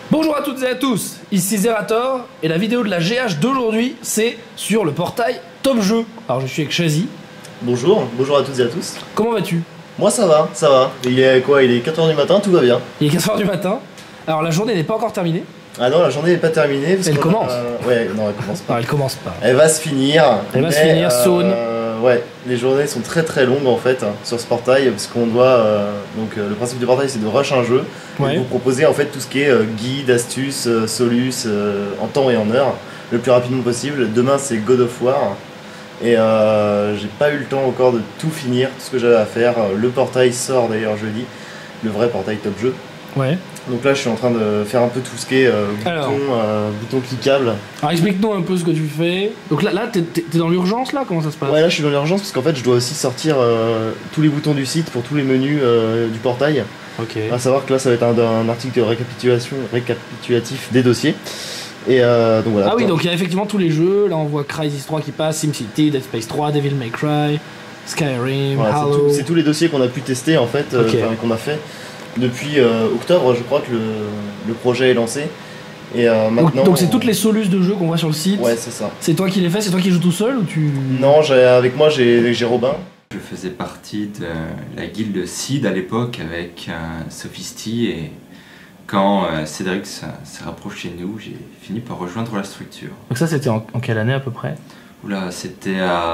Bonjour à toutes et à tous, ici Zerator, et la vidéo de la GH d'aujourd'hui, c'est sur le portail Top Jeux. Alors je suis avec Chazy. Bonjour à toutes et à tous. Comment vas-tu? Moi ça va. Il est quoi? Il est 4h du matin, tout va bien. Il est 4h du matin. Alors la journée n'est pas encore terminée. Ah non, la journée n'est pas terminée. Elle commence. Ouais, non, elle commence pas. Non, elle commence pas. Elle va se finir. Elle va se finir, soon. Ouais, les journées sont très très longues en fait sur ce portail, parce qu'on doit... le principe du portail c'est de rush un jeu, Ouais. et vous proposer en fait tout ce qui est guide, astuces, solus, en temps et en heure, le plus rapidement possible. Demain c'est God of War, et j'ai pas eu le temps encore de tout finir, tout ce que j'avais à faire. Le portail sort d'ailleurs jeudi, le vrai portail Top Jeu. Ouais. Donc là je suis en train de faire un peu tout ce qui est bouton cliquable. Alors explique-nous un peu ce que tu fais. Donc là t'es dans l'urgence là? Comment ça se passe? Ouais, là je suis dans l'urgence parce qu'en fait je dois aussi sortir tous les boutons du site pour tous les menus du portail. Ok. À savoir que là ça va être un article de récapitulatif des dossiers. Et donc voilà. Ah oui, donc il y a effectivement tous les jeux. Là on voit Crysis 3 qui passe, SimCity, Dead Space 3, Devil May Cry, Skyrim, Voilà, Halo. c'est tous les dossiers qu'on a pu tester en fait, Ok. qu'on a fait. Depuis octobre, je crois que le projet est lancé. Et maintenant. Donc c'est toutes les solus de jeux qu'on voit sur le site. Ouais, c'est ça. C'est toi qui les fais? C'est toi qui joues tout seul ou tu... Non, avec moi j'ai Robin. Je faisais partie de la guilde Seed à l'époque avec Sophisty, et quand Cédric s'est rapproché de nous, j'ai fini par rejoindre la structure. Donc ça c'était en quelle année à peu près? Oula, c'était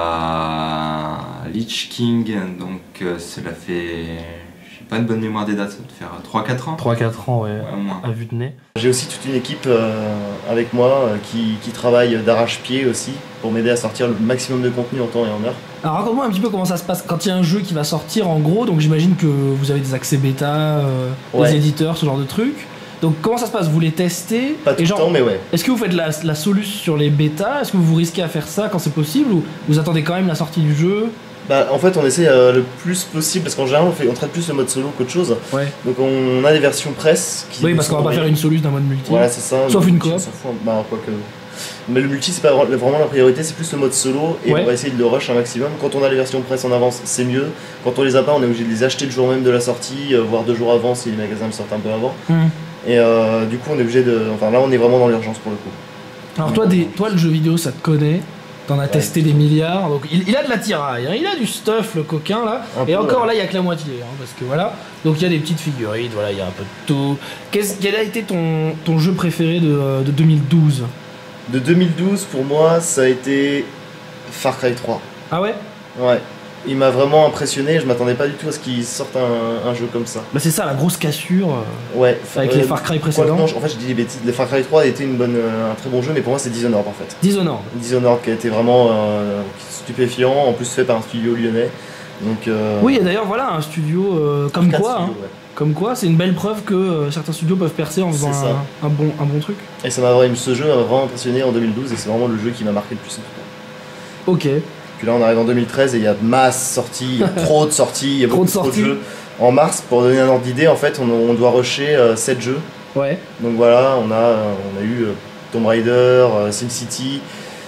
à Lich King, donc cela fait... J'ai pas une bonne mémoire des dates, ça doit faire 3-4 ans. 3-4 ans, ouais, au moins. à vue de nez. J'ai aussi toute une équipe avec moi qui travaille d'arrache-pied aussi pour m'aider à sortir le maximum de contenu en temps et en heure. Alors raconte-moi un petit peu comment ça se passe quand il y a un jeu qui va sortir en gros, donc j'imagine que vous avez des accès bêta, Ouais. des éditeurs, ce genre de trucs. Donc comment ça se passe? Vous les testez? Pas tout Et le genre, temps, mais ouais. est-ce que vous faites la soluce sur les bêtas? Est-ce que vous vous risquez à faire ça quand c'est possible? Ou vous attendez quand même la sortie du jeu? Bah, en fait, on essaie le plus possible parce qu'en général, on traite plus le mode solo qu'autre chose. Ouais. Donc, on a des versions presse qui. Oui, parce qu'on va pas faire une soluce d'un mode multi. Voilà, c'est ça. Sauf Le une multi, coop. on s'en fout. Bah, quoique. Mais le multi, c'est pas vraiment la priorité, c'est plus le mode solo, et Ouais. on va essayer de le rush un maximum. Quand on a les versions presse en avance, c'est mieux. Quand on les a pas, on est obligé de les acheter le jour même de la sortie, voire 2 jours avant si les magasins le sortent un peu avant. Et du coup, on est obligé de. Enfin, là, on est vraiment dans l'urgence pour le coup. Alors toi le jeu vidéo ça te connaît, t'en as testé des milliards, donc il a de la tiraille, hein, il a du stuff le coquin là, Un et peu, encore ouais. là il y a que la moitié, hein, parce que voilà, donc il y a des petites figurines, voilà, il y a un peu de tout. Quel a été ton jeu préféré de 2012? De 2012, pour moi, ça a été Far Cry 3. Ah ouais? Ouais. Il m'a vraiment impressionné, je m'attendais pas du tout à ce qu'il sorte un jeu comme ça. Bah c'est ça la grosse cassure Ouais. avec les Far Cry précédents. Non, en fait, je dis des bêtises. Le Far Cry 3 a été un très bon jeu, mais pour moi, c'est Dishonored en fait. Dishonored. Dishonored qui a été vraiment stupéfiant, en plus fait par un studio lyonnais. Donc, Oui et d'ailleurs voilà un studio comme arcade quoi, studio, hein, ouais. comme quoi c'est une belle preuve que certains studios peuvent percer en faisant C'est ça. un bon truc. Et ce jeu m'a vraiment impressionné en 2012, et c'est vraiment le jeu qui m'a marqué le plus en tout cas. Ok. Puis là, on arrive en 2013 et il y a masse sorties, il y a trop de sorties, il y a Trop beaucoup de trop de sorties. jeux. En mars, pour donner un ordre d'idée, en fait, on doit rusher 7 jeux. Ouais. Donc voilà, on a eu Tomb Raider, SimCity,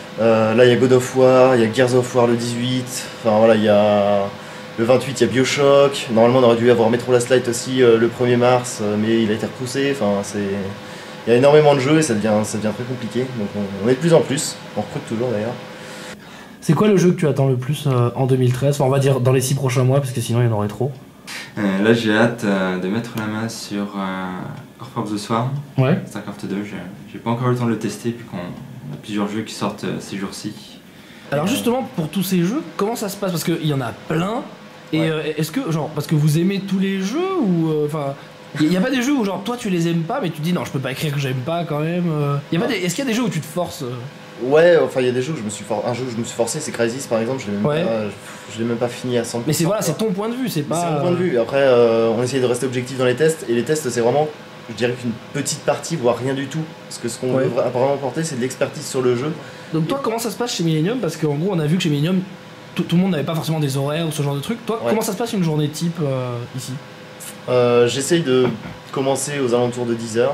là il y a God of War, il y a Gears of War le 18, enfin voilà, il y a le 28, il y a Bioshock, normalement on aurait dû avoir Metro Last Light aussi le 1er mars, mais il a été repoussé, enfin c'est... Il y a énormément de jeux et ça devient très compliqué, donc on est de plus en plus, on recrute toujours d'ailleurs. C'est quoi le jeu que tu attends le plus en 2013? Enfin, on va dire dans les 6 prochains mois, parce que sinon il y en aurait trop. Là, j'ai hâte de mettre la main sur Earth of the Swarm, Ouais. StarCraft 2. J'ai pas encore eu le temps de le tester, puis qu'on a plusieurs jeux qui sortent ces jours-ci. Alors justement, pour tous ces jeux, comment ça se passe? Parce qu'il y en a plein. Et Ouais. est-ce que, genre, parce que vous aimez tous les jeux ou... Enfin, il y a pas des jeux où, genre, toi tu les aimes pas, mais tu te dis non, je peux pas écrire que j'aime pas quand même. Est-ce qu'il y a des jeux où tu te forces Ouais, enfin il y a des jeux où un jeu où je me suis forcé, c'est Crysis par exemple, Ouais. je l'ai même pas fini à 100%. Mais c'est ton point de vue, c'est pas... C'est mon point de vue. Après, on essaye de rester objectif dans les tests, et les tests, c'est vraiment, je dirais qu'une petite partie, voire rien du tout. Parce que ce qu'on Ouais. veut vraiment apporter, c'est de l'expertise sur le jeu. Donc toi, comment ça se passe chez Millennium? Parce qu'en gros, on a vu que chez Millennium, tout le monde n'avait pas forcément des horaires ou ce genre de trucs. Toi, Ouais. comment ça se passe une journée type ici? J'essaye de commencer aux alentours de 10h.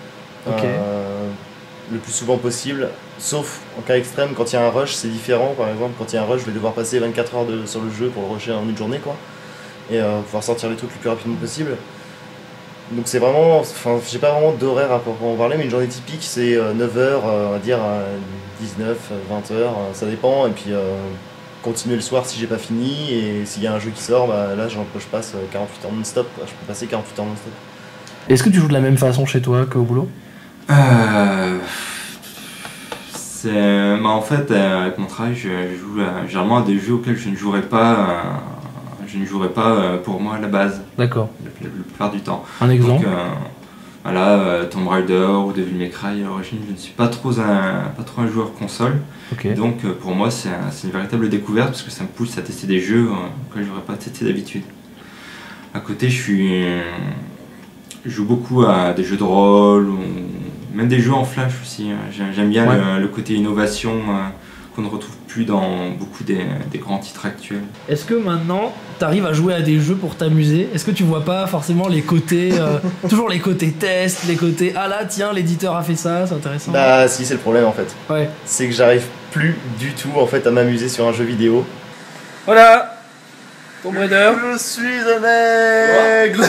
Ok. Le plus souvent possible. Sauf en cas extrême, quand il y a un rush, c'est différent. Par exemple, quand il y a un rush, je vais devoir passer 24 heures sur le jeu pour le rusher en une journée, quoi. Et pouvoir sortir les trucs le plus rapidement possible. Donc c'est vraiment, enfin j'ai pas vraiment d'horaire à en parler, mais une journée typique c'est 9h, on va dire à 19, 20h, ça dépend, et puis continuer le soir si j'ai pas fini, et s'il y a un jeu qui sort, bah là je passe 48 heures non-stop, je peux passer 48 heures non-stop. Est-ce que tu joues de la même façon chez toi qu'au boulot? En fait, avec mon travail, je joue généralement à des jeux auxquels je ne jouerais pas, pour moi à la base. D'accord. La plupart du temps. Un exemple? Donc, voilà, Tomb Raider ou Devil May Cry, à l'origine, je ne suis pas trop un joueur console. Ok. Donc, pour moi, c'est une véritable découverte parce que ça me pousse à tester des jeux auxquels je n'aurais pas testé d'habitude. À côté, je joue beaucoup à des jeux de rôle ou même des jeux en flash aussi. J'aime bien le côté innovation qu'on ne retrouve plus dans beaucoup des grands titres actuels. Est-ce que maintenant, t'arrives à jouer à des jeux pour t'amuser? Est-ce que tu vois pas forcément les côtés, toujours les côtés test, les côtés ah là tiens l'éditeur a fait ça, c'est intéressant? Bah si, c'est le problème en fait. Ouais. C'est que j'arrive plus du tout en fait à m'amuser sur un jeu vidéo. Voilà. Tomb Raider. Je suis un aigle.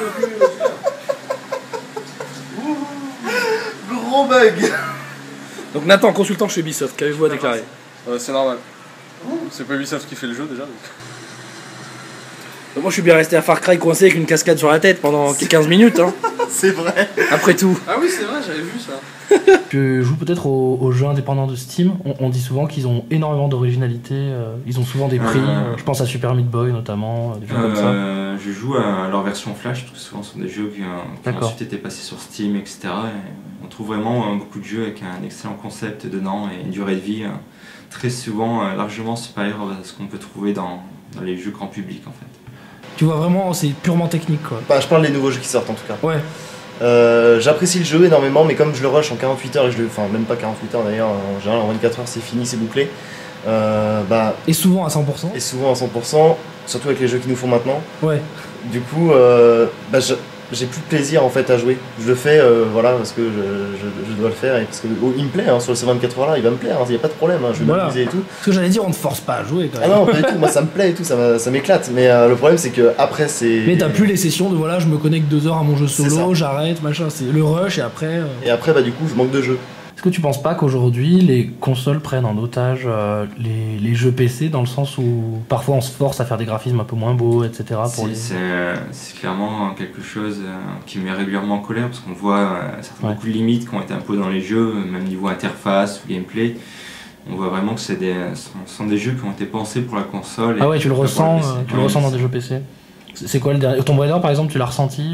Gros bug. Donc Nathan, consultant chez Ubisoft, qu'avez-vous à déclarer? C'est normal. C'est pas Ubisoft qui fait le jeu déjà. Donc. Moi je suis bien resté à Far Cry coincé avec une cascade sur la tête pendant 15 minutes, hein. C'est vrai. Après tout. Ah oui, c'est vrai, j'avais vu ça. Tu joues peut-être aux jeux indépendants de Steam. On dit souvent qu'ils ont énormément d'originalité. Ils ont souvent des prix. Je pense à Super Meat Boy notamment, des jeux comme ça. Je joue à leur version Flash, parce que souvent ce sont des jeux qui ont ensuite été passés sur Steam, etc. Et on trouve vraiment beaucoup de jeux avec un excellent concept dedans et une durée de vie très souvent largement supérieure à ce qu'on peut trouver dans les jeux grand public en fait. Tu vois vraiment, c'est purement technique quoi. Bah, je parle des nouveaux jeux qui sortent en tout cas. Ouais. J'apprécie le jeu énormément, mais comme je le rush en 48 heures, enfin même pas 48 heures d'ailleurs, en général en 24 heures c'est fini, c'est bouclé. Et souvent à 100%. Et souvent à 100%, surtout avec les jeux qui nous font maintenant. Ouais. Du coup, j'ai plus de plaisir en fait à jouer. Je le fais voilà, parce que je dois le faire et parce que il me plaît, hein, sur ces 24 heures là, il va me plaire, il n'y a pas de problème, hein, je vais m'amuser et tout. Ce que j'allais dire, on ne force pas à jouer quand même. Ah non, pas du tout, moi ça me plaît et tout, ça m'éclate. Mais le problème c'est que après c'est. Mais t'as plus les sessions de voilà, je me connecte 2 heures à mon jeu solo, j'arrête, machin, c'est le rush et après. Et après, bah du coup, je manque de jeux. Est-ce que tu penses pas qu'aujourd'hui les consoles prennent en otage les jeux PC dans le sens où parfois on se force à faire des graphismes un peu moins beaux, etc. C'est clairement quelque chose qui me met régulièrement en colère parce qu'on voit beaucoup de limites qui ont été imposées dans les jeux, même niveau interface ou gameplay. On voit vraiment que ce sont des jeux qui ont été pensés pour la console. Ah ouais, tu le ressens dans des jeux PC. C'est quoi le dernier Tomb Raider par exemple, tu l'as ressenti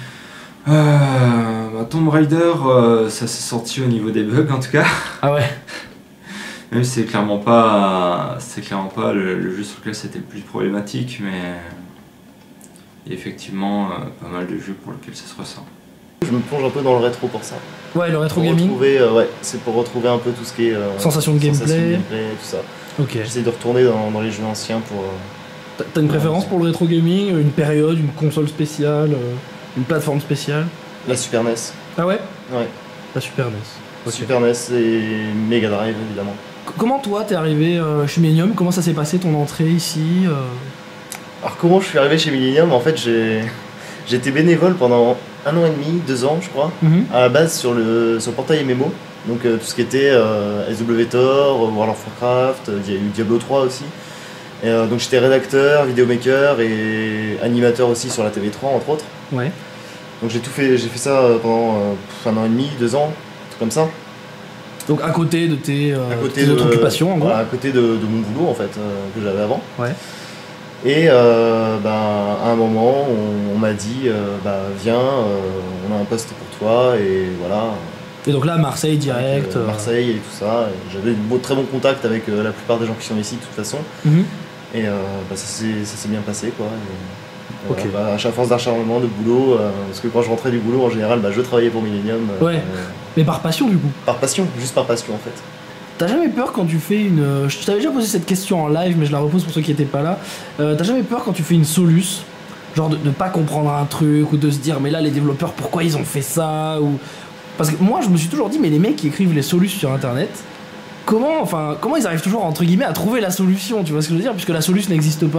Tomb Raider, ça s'est senti au niveau des bugs en tout cas. Ah ouais. Même si c'est clairement pas le jeu sur lequel c'était le plus problématique, mais il y a effectivement pas mal de jeux pour lesquels ça se ressent. Je me plonge un peu dans le rétro pour ça. Ouais, le rétro gaming. C'est pour retrouver un peu tout ce qui est sensation de gameplay, tout ça. Ok. J'essaie de retourner dans les jeux anciens pour. T'as une préférence pour le rétro gaming, une période, une console spéciale, une plateforme spéciale? La Super NES. Ah ouais? Ouais. La Super NES. Okay. Super NES et Mega Drive évidemment. Comment toi t'es arrivé chez Millennium? Comment ça s'est passé ton entrée ici Alors comment je suis arrivé chez Millennium? En fait j'étais bénévole pendant 1 an et demi, 2 ans je crois, à la base sur le portail MMO. Donc tout ce qui était SWTOR, World of Warcraft, il y a eu Diablo 3 aussi. Et, donc j'étais rédacteur, vidéomaker et animateur aussi sur la TV3 entre autres. Ouais. Donc j'ai fait ça pendant 1 an et demi, 2 ans, tout comme ça. Donc à côté de tes autres occupations en gros. À côté de mon boulot en fait que j'avais avant. Ouais. Et à un moment on m'a dit viens, on a un poste pour toi et voilà. Et donc là Marseille direct. Marseille et tout ça. J'avais de très bons contacts avec la plupart des gens qui sont ici de toute façon. Et ça s'est bien passé quoi. Ok. À chaque force d'acharnement de boulot, parce que quand je rentrais du boulot en général, je travaillais pour Millennium. Ouais. Mais par passion du coup. Par passion, juste par passion en fait. T'as jamais peur quand tu fais une. Je t'avais déjà posé cette question en live, mais je la repose pour ceux qui étaient pas là. T'as jamais peur quand tu fais une solus, genre de pas comprendre un truc ou de se dire mais là les développeurs pourquoi ils ont fait ça ou. Parce que moi je me suis toujours dit mais les mecs qui écrivent les solus sur internet, comment ils arrivent toujours entre guillemets à trouver la solution, tu vois ce que je veux dire, puisque la solution n'existe pas.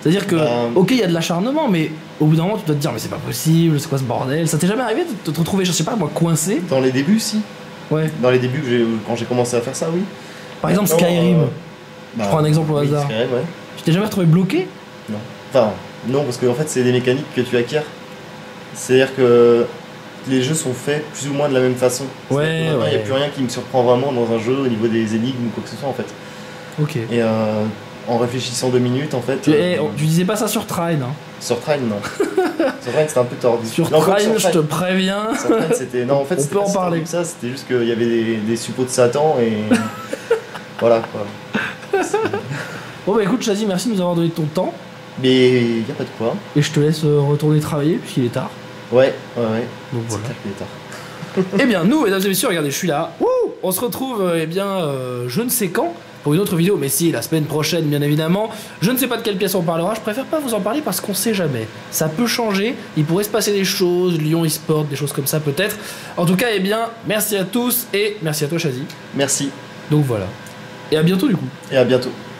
C'est-à-dire que, ok, il y a de l'acharnement, mais au bout d'un moment, tu dois te dire, mais c'est pas possible, c'est quoi ce bordel? Ça t'est jamais arrivé de te retrouver, je sais pas, moi, coincé? Dans les débuts, si. Ouais. Dans les débuts, quand j'ai commencé à faire ça, oui. Par exemple, Maintenant, Skyrim. Bah, Je prends un exemple au oui, hasard. Skyrim, ouais. Tu t'es jamais retrouvé bloqué? Non. Enfin, non, parce qu'en fait, c'est des mécaniques que tu acquiers. C'est-à-dire que les jeux sont faits plus ou moins de la même façon. Ouais, Il n'y a ouais. plus rien qui me surprend vraiment dans un jeu au niveau des énigmes ou quoi que ce soit, en fait. Ok. Et en réfléchissant 2 minutes, en fait. Tu disais pas ça sur Trine, hein. Sur Train, non. Sur Train, c'était un peu tordu. Sur Non, Trine, sur je te préviens. Sur Train, c'était. Non, en fait, On c'était peut pas en si tordu parler. que ça, c'était juste qu'il y avait des suppôts de Satan et. Voilà, quoi. Bon bah écoute, Chazy, merci de nous avoir donné ton temps. Mais y a pas de quoi. Et je te laisse retourner travailler, puisqu'il est tard. Ouais. Donc voilà. C'est clair qu'il est tard. Eh bien, nous, mesdames et messieurs, regardez, je suis là. Wouh, on se retrouve, je ne sais quand, pour une autre vidéo, mais si, la semaine prochaine, bien évidemment. Je ne sais pas de quelle pièce on parlera, je préfère pas vous en parler parce qu'on sait jamais. Ça peut changer, il pourrait se passer des choses, Lyon eSport, des choses comme ça peut-être. En tout cas, eh bien, merci à tous et merci à toi, Chazy. Merci. Donc voilà. Et à bientôt, du coup. Et à bientôt.